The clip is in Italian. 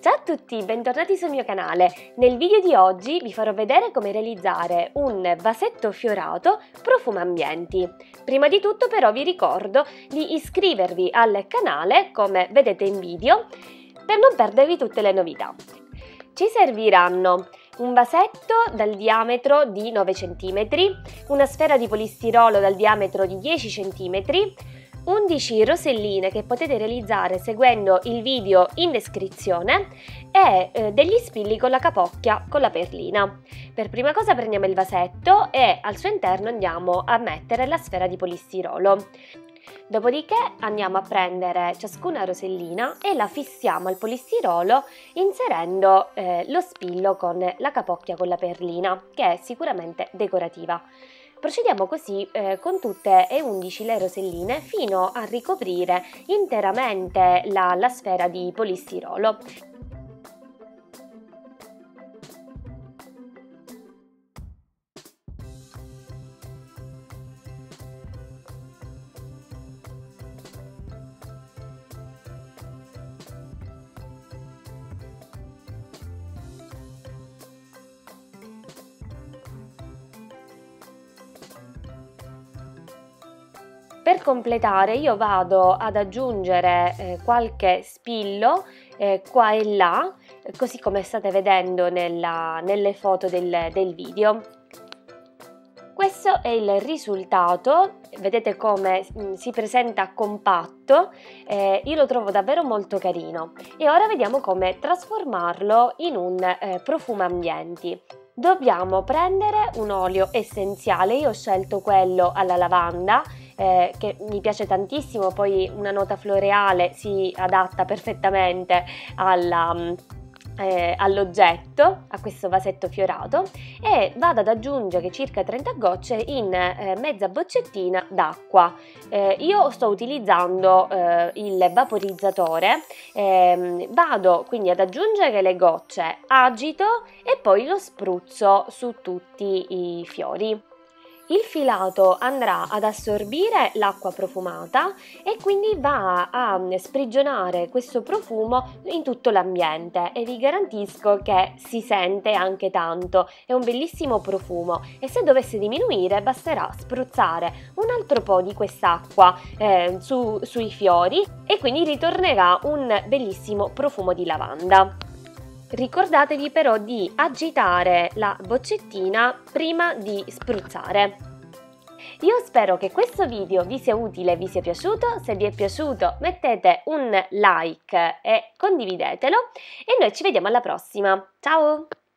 Ciao a tutti, bentornati sul mio canale. Nel video di oggi vi farò vedere come realizzare un vasetto fiorato profumo ambienti. Prima di tutto però vi ricordo di iscrivervi al canale, come vedete in video, per non perdervi tutte le novità. Ci serviranno un vasetto dal diametro di 9 cm, una sfera di polistirolo dal diametro di 10 cm, 11 roselline che potete realizzare seguendo il video in descrizione e degli spilli con la capocchia con la perlina. Per prima cosa prendiamo il vasetto e al suo interno andiamo a mettere la sfera di polistirolo. Dopodiché andiamo a prendere ciascuna rosellina e la fissiamo al polistirolo inserendo lo spillo con la capocchia con la perlina, che è sicuramente decorativa. Procediamo così con tutte e 11 le roselline fino a ricoprire interamente la sfera di polistirolo. Per completare io vado ad aggiungere qualche spillo qua e là, così come state vedendo nelle foto del video. Questo è il risultato, vedete come si presenta compatto, io lo trovo davvero molto carino e ora vediamo come trasformarlo in un profumo ambienti. Dobbiamo prendere un olio essenziale, io ho scelto quello alla lavanda, che mi piace tantissimo, poi una nota floreale si adatta perfettamente all'oggetto, a questo vasetto fiorato, e vado ad aggiungere circa 30 gocce in mezza boccettina d'acqua. Io sto utilizzando il vaporizzatore, vado quindi ad aggiungere le gocce, agito e poi lo spruzzo su tutti i fiori. Il filato andrà ad assorbire l'acqua profumata e quindi va a sprigionare questo profumo in tutto l'ambiente e vi garantisco che si sente anche tanto, è un bellissimo profumo e se dovesse diminuire basterà spruzzare un altro po' di quest'acqua sui fiori e quindi ritornerà un bellissimo profumo di lavanda. Ricordatevi però di agitare la boccettina prima di spruzzare. Io spero che questo video vi sia utile, vi sia piaciuto. Se vi è piaciuto mettete un like e condividetelo e noi ci vediamo alla prossima. Ciao!